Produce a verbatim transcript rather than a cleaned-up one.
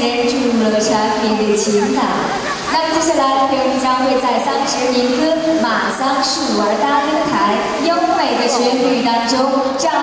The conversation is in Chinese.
人注入了缠绵的情感。那么接下来，朋友们将会在丧时民歌《马桑树儿搭灯台》优美的旋律当中。